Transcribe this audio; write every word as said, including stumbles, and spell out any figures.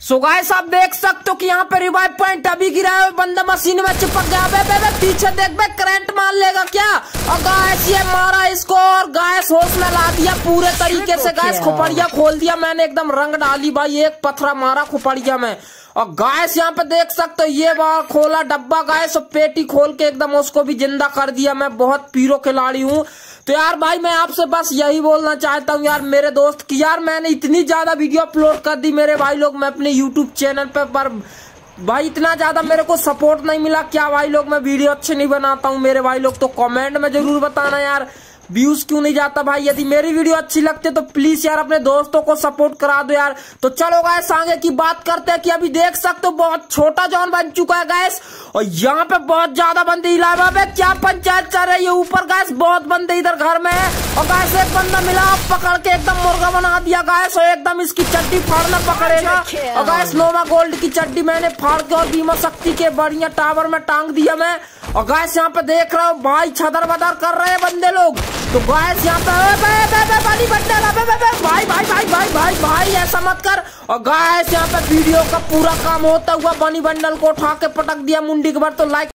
So guys आप देख सकते हो कि यहाँ पे रिवाइव पॉइंट अभी गिरा है, बंदा मशीन में चिपक गया। बे बे बे पीछे देख बे, करंट मार लेगा क्या? और गाइस ये मारा इसको और गाइस होश में ला दिया पूरे तरीके से। गाइस खोपड़िया खोल दिया मैंने, एकदम रंग डाली भाई, एक पथरा मारा खोपड़िया में। और गाइस यहाँ पे देख सकते हो ये बार खोला डब्बा गाइस, और पेटी खोल के एकदम उसको भी जिंदा कर दिया। मैं बहुत पीरो खिलाड़ी हूँ। तो यार भाई मैं आपसे बस यही बोलना चाहता हूँ यार मेरे दोस्त कि यार मैंने इतनी ज्यादा वीडियो अपलोड कर दी मेरे भाई लोग, मैं अपने यूट्यूब चैनल पे, पर भाई इतना ज्यादा मेरे को सपोर्ट नहीं मिला। क्या भाई लोग मैं वीडियो अच्छे नहीं बनाता हूँ मेरे भाई लोग? तो कमेंट में जरूर बताना यार व्यूज क्यों नहीं जाता भाई। यदि मेरी वीडियो अच्छी लगती है तो प्लीज यार अपने दोस्तों को सपोर्ट करा दो यार। तो चलो गाइस आगे की बात करते हैं कि अभी देख सकते हो बहुत छोटा जॉन बन चुका है गाइस, और यहाँ पे बहुत ज्यादा बंदे इलावा में क्या पंचायत चल रही है ऊपर गाइस, बहुत बंदे इधर घर में है। और गाइस एक बंदा मिला, पकड़ के एकदम मुर्गा बना दिया गाइस, और एकदम इसकी चड्डी फाड़ना पकड़ेगा। और गाइस नोवा गोल्ड की चड्डी मैंने फाड़ के और बीमा शक्ति के बढ़िया टावर में टांग दिया मैं। और गाइस यहाँ पे देख रहा हूँ भाई छदर बदर कर रहे हैं बंदे लोग। तो गाइस यहाँ पे भाई भाई भाई भाई भाई भाई ऐसा मत कर। और गाइस यहाँ पे वीडियो का पूरा काम होता हुआ बनी बंडल को उठा के पटक दिया मुंडी के भर। तो लाइक